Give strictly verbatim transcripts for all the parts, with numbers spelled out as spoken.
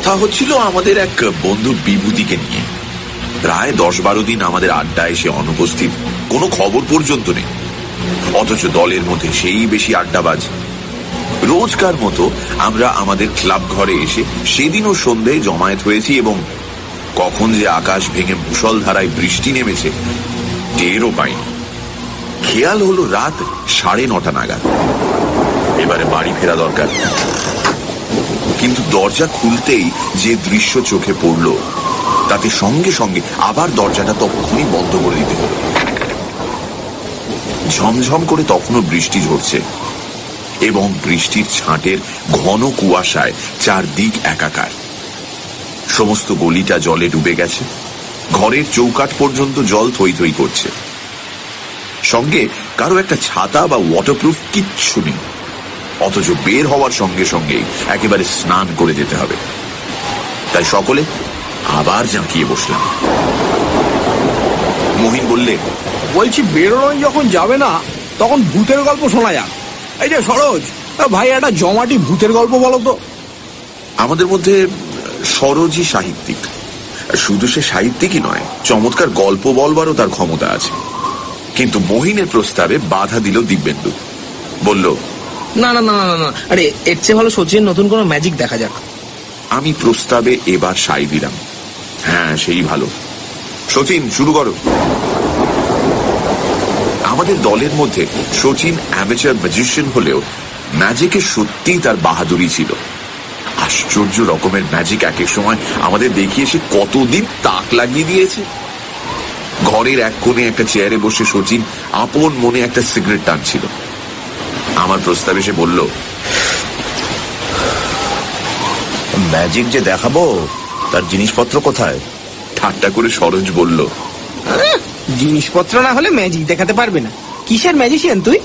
কথা হচ্ছিল আমাদের এক বন্ধু বিভূতিকে নিয়ে। প্রায় দশ বারো দিন আমাদের আড্ডা এসে অনুপস্থিত, কোনো খবর পর্যন্ত নেই। অথচ দলের মধ্যে সেই বেশি আড্ডাবাজ। রোজকার মতো আমরা আমাদের ক্লাব ঘরে এসে সেদিনও সন্ধ্যায় জমায়েত হয়েছি এবং কখন যে আকাশ ভেঙে মুষলধারায় বৃষ্টি নেমেছে টেরও পাইনি। খেয়াল হলো রাত সাড়ে নটা নাগাদ। এবারে বাড়ি ফেরা দরকার। কিন্তু দরজা খুলতেই যে দৃশ্য চোখে পড়ল তাতে সঙ্গে সঙ্গে আবার দরজাটা তখনই বন্ধ করে দিতে হলো। ঝমঝম করে তখনও বৃষ্টি ঝরছে এবং বৃষ্টির ছাঁটের ঘন কুয়াশায় চারদিক একাকার। সমস্ত গলিটা জলে ডুবে গেছে। ঘরের চৌকাঠ পর্যন্ত জল থই থই করছে। সঙ্গে কারো একটা ছাতা বা ওয়াটারপ্রুফ কিচ্ছু নেই। অথচ বের হওয়ার সঙ্গে সঙ্গে একেবারে স্নান করে যেতে হবে। তাই সকলে আবার জাঁকিয়ে বসলাম। মহিন বললে, বলছি বেরোনোই যখন যাবে না তখন ভূতের গল্প শোনা যাক। এই যে সরোজ ভাই, একটা জমাটি ভূতের গল্প বলো তো। আমাদের মধ্যে সরোজই সাহিত্যিক। শুধু সে সাহিত্যিকই নয়, চমৎকার গল্প বলবারও তার ক্ষমতা আছে। কিন্তু মহিনের প্রস্তাবে বাধা দিল দিব্যেন্দু। বলল, না না না না না আরে এর চেয়ে ভালো সচিন নতুন কোনো ম্যাজিক দেখা যাক। আমি প্রস্তাবে এবার সাই দিলাম। হ্যাঁ, সেই ভালো। সচিন, শুরু করো। আমাদের দলের মধ্যে সচিন অ্যামেচার ম্যাজিশিয়ান হলেও ম্যাজিকে সত্যিই তার বাহাদুরি ছিল। আশ্চর্য রকমের ম্যাজিক এক এক সময় আমাদের দেখিয়ে সে কতদিন তাক লাগিয়ে দিয়েছে। ঘরের এক কোণে একটা চেয়ারে বসে সচিন আপন মনে একটা সিগারেট টানছিল। আমার প্রস্তাবে সে বলল, ম্যাজিক যে দেখাবো তার জিনিসপত্র কোথায়? ঠাট্টা করে সরোজ বলল, জিনিসপত্র না হলে ম্যাজিক দেখাতে পারবে না। কিসের ম্যাজিশিয়ান তুই?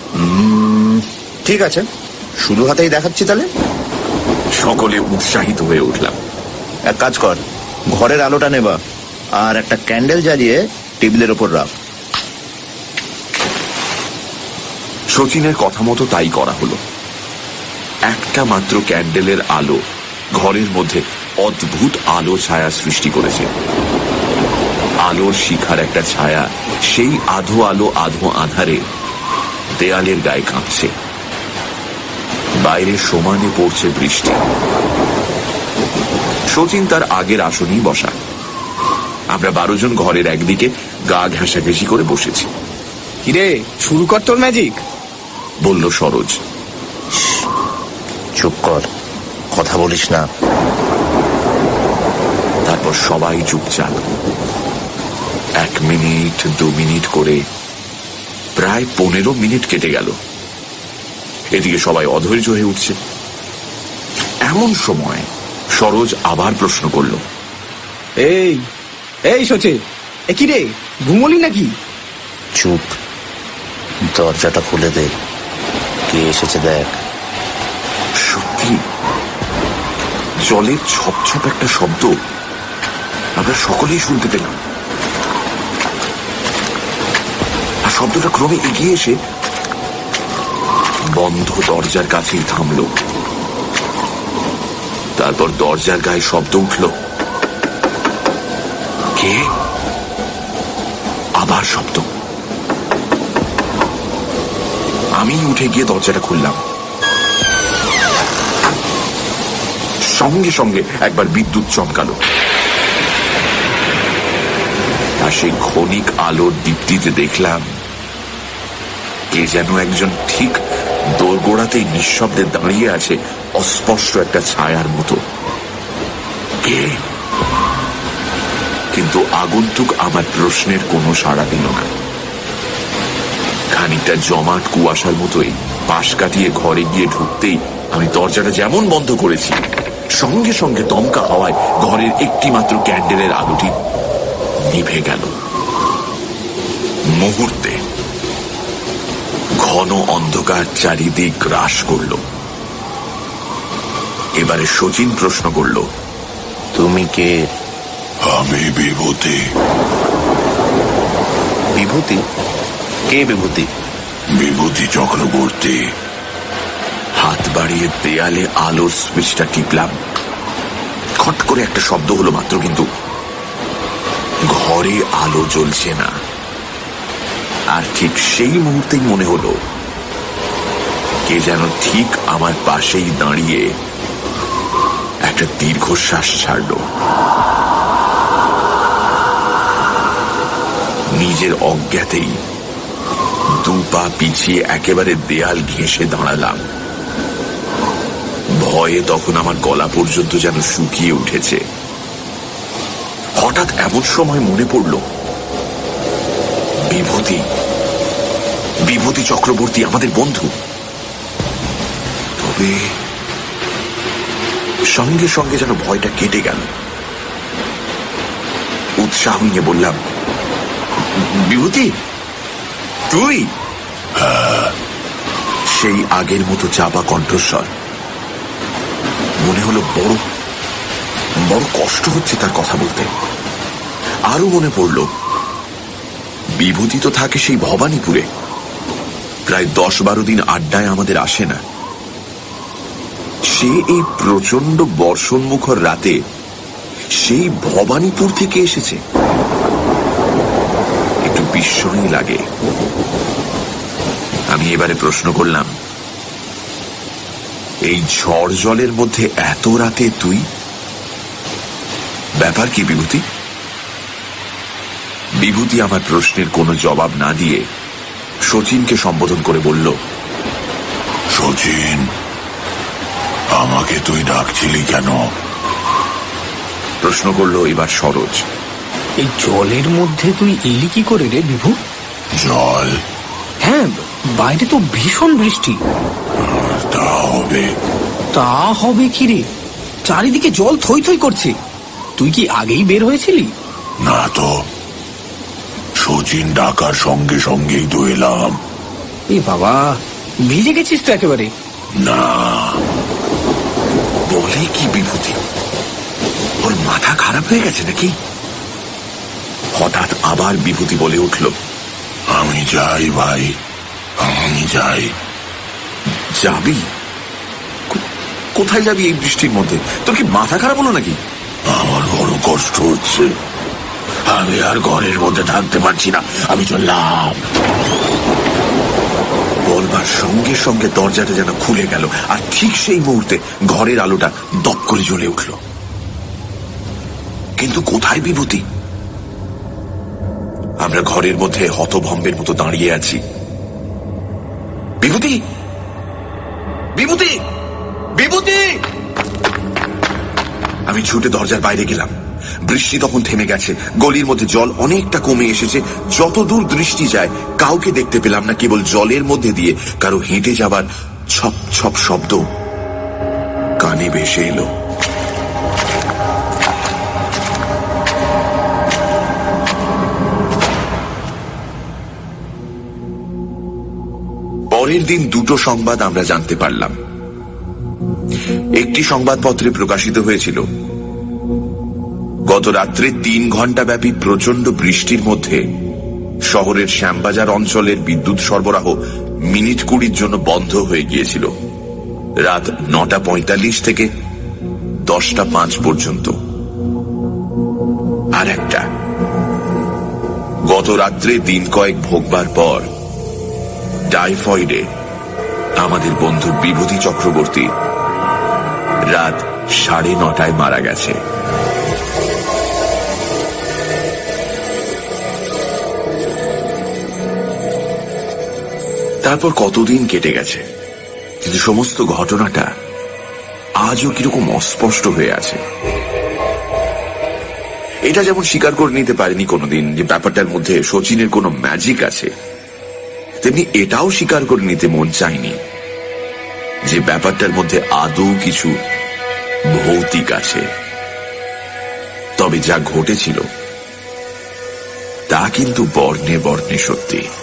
ঠিক আছে, শুরু হাতেই দেখাচ্ছি তাহলে। সকলে উৎসাহিত হয়ে উঠলাম। এক কাজ কর, ঘরের আলোটা নেবা আর একটা ক্যান্ডেল জ্বালিয়ে টেবিলের ওপর রাখ। সচিনের কথা মতো তাই করা হলো। একটা মাত্র ক্যান্ডেলের আলো ঘরের মধ্যে অদ্ভুত আলো ছায়া সৃষ্টি করেছে। আলোর শিখার একটা ছায়া সেই আধো আলো আধো আধারে দেয়ালের গায়ে কাঁপছে। বাইরে সমানে পড়ছে বৃষ্টি। সচিন তার আগের আসনেই বসা। আমরা বারো জন ঘরের একদিকে গা ঘেঁষাঘেঁষি করে বসেছি। কিরে, শুরু কর তোর ম্যাজিক, বলল সরোজ। চুপ কর, কথা বলিস না। তারপর সবাই চুপচাপ। এক মিনিট, দু মিনিট করে প্রায় পনেরো মিনিট কেটে গেল। এদিকে সবাই অধৈর্য হয়ে উঠছে। এমন সময় সরোজ আবার প্রশ্ন করল, এই এই সচে, এ কি রে, ঘুমলি নাকি? চুপ, দরজাটা খুলে দে, কে এসেছে দেখ। সত্যি জলের ছপছপ একটা শব্দ আমরা সকলেই শুনতে পেলাম। আর শব্দটা ক্রমে এগিয়ে এসে বন্ধ দরজার কাছেই থামল। তারপর দরজার গায়ে শব্দ উঠল। কে? আবার শব্দ। আমি উঠে গিয়ে দরজাটা খুললাম। সঙ্গে সঙ্গে একবার বিদ্যুৎ চমকালো। আর সেই ক্ষণিক আলোর দীপ্তিতে দেখলাম কে যেন একজন ঠিক দোরগোড়াতেই নিঃশব্দে দাঁড়িয়ে আছে, অস্পষ্ট একটা ছায়ার মতো। কে? কিন্তু আগন্তুক আমার প্রশ্নের কোনো সাড়া দিল না। খানিকটা জমাট কুয়াশার মতোই পাশ কাটিয়ে ঘরে গিয়ে ঢুকতেই আমি দরজাটা যেমন বন্ধ করেছি, সঙ্গে সঙ্গে দমকা হওয়ায় ঘরের একটি মাত্র ক্যান্ডেলের আলোটি নিভে গেল। মুহূর্তে ঘন অন্ধকার চারিদিক গ্রাস করল। এবারে সচিন প্রশ্ন করল, তুমি কে? আমি বিভূতি। বিভূতি? কে বিভূতি? বিভূতি চক্রবর্তী। হাত বাড়িয়ে দেয়ালে আলোর সুইচটা টিপলাম। খটখট করে একটা শব্দ হলো মাত্র, কিন্তু ঘরে আলো জ্বলছে না। আর ঠিক সেই মুহূর্তেই মনে হলো কে যেন ঠিক আমার পাশেই দাঁড়িয়ে একটা দীর্ঘশ্বাস ছাড়ল। নিজের অজ্ঞাতেই দু পা পিছিয়ে একেবারে দেয়াল ঘেঁষে দাঁড়ালাম। ভয়ে তখন আমার গলা পর্যন্ত যেন শুকিয়ে উঠেছে। হঠাৎ এমন সময় মনে পড়ল বিভূতি বিভূতি চক্রবর্তী আমাদের বন্ধু। তবে সঙ্গে সঙ্গে যেন ভয়টা কেটে গেল। উৎসাহ নিয়ে বললাম, বিভূতি তুই? সেই আগের মতো চাপা কণ্ঠস্বর। মনে হলো বড় বড় কষ্ট হচ্ছে তার কথা বলতে। আরো মনে পড়ল বিভূতি তো থাকে সেই ভবানীপুরে, প্রায় দশ বারো দিন আড্ডায় আমাদের আসে না। সে এই প্রচন্ড বর্ষণমুখর রাতে সেই ভবানীপুর থেকে এসেছে। একটু বিস্ময়ই লাগে। আমি এবারে প্রশ্ন করলাম, এই ঝড় জলের মধ্যে এত রাতে তুই? ব্যাপার কি বিভূতি? বিভূতি আমার প্রশ্নের কোনো জবাব না দিয়ে শচীনকে সম্বোধন করে বলল, শচীন, আমাকে তুই ডাকছিলি কেন? প্রশ্ন করলো এবার সরোজ। এই জলের মধ্যে তুই এলি কি করে রে বিভু? জল? হ্যাঁ, বাইরে তো ভীষণ বৃষ্টি। তা হবে। তা হবে কি রে? চারিদিকে জল থই থই করছে। তুই কি আগেই বের হয়েছিলি? না তো, শচীন ডাকার সঙ্গে সঙ্গেই তো এলাম। এ বাবা, ভিজে গেছিস তো একেবারে? না। বলে কি বিভূতি? ওর মাথা খারাপ হয়ে গেছে নাকি? হঠাৎ আবার বিভূতি বলে উঠল, আমি যাই ভাই, আমি যাই। যাবি? কোথায় যাবি এই বৃষ্টির মধ্যে? তোর কি মাথা খারাপ হলো নাকি? আমার বড় কষ্ট হচ্ছে, আমি আর ঘরের মধ্যে থাকতে পারছি না, আমি চললাম। বলবার সঙ্গে সঙ্গে দরজাটা যেন খুলে গেল, আর ঠিক সেই মুহূর্তে ঘরের আলোটা দপ করে জ্বলে উঠল। কিন্তু কোথায় বিভূতি? আমরা ঘরের মধ্যে হতভম্বের মতো দাঁড়িয়ে আছি। বিভূতি! বিভূতি! বিভূতি! আমি ছুটে দরজার বাইরে গেলাম। বৃষ্টি তখন থেমে গেছে। গলির মধ্যে জল অনেকটা কমে এসেছে। যতদূর দৃষ্টি যায় কাউকে দেখতে পেলাম না, কেবল জলের মধ্যে দিয়ে কারো হেঁটে যাবার ছপ ছপ শব্দ কানে ভেসে এলো। পরের দিন দুটো সংবাদ আমরা জানতে পারলাম। একটি সংবাদপত্রে প্রকাশিত হয়েছিল, গত রাত্রে তিন ঘন্টা ব্যাপী প্রচন্ড বৃষ্টির মধ্যে শহরের শ্যামবাজার অঞ্চলের বিদ্যুৎ সরবরাহ মিনিট কুড়ির জন্য বন্ধ হয়ে গিয়েছিল, রাত নটা পঁয়তাল্লিশ থেকে দশটা পাঁচ পর্যন্ত। আর একটা, গত রাত্রে দিন কয়েক ভোগবার পর টাইফয়েডে আমাদের বন্ধু বিভূতি চক্রবর্তী রাত সাড়ে নটায় মারা গেছে। তারপর কতদিন কেটে গেছে, কিন্তু সমস্ত ঘটনাটা আজও কিরকম অস্পষ্ট হয়ে আছে। এটা যেমন স্বীকার করে নিতে পারেনি কোনোদিন যে ব্যাপারটার মধ্যে শচীনের কোনো ম্যাজিক আছে, তেমনি এটাও স্বীকার করে নিতে মন চায়নি যে ব্যাপারটার মধ্যে আদৌ কিছু ভৌতিক আছে। তবে যা ঘটেছিল তা কিন্তু বর্ণে বর্ণে সত্যি।